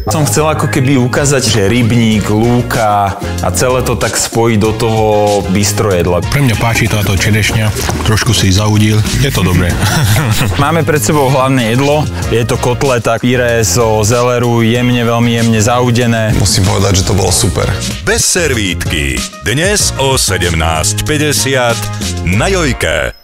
Som chcel ako keby ukázať, že rybník, lúka a celé to tak spojí do toho bystrojedla. Pre mňa páči táto čerešňa, trošku si zaudil, je to dobré. Máme pred sebou hlavné jedlo, je to kotleta, pyré zo zeleru, veľmi jemne zaudené. Musím povedať, že to bolo super. Bez servítky. Dnes o 17:50 na Jojke.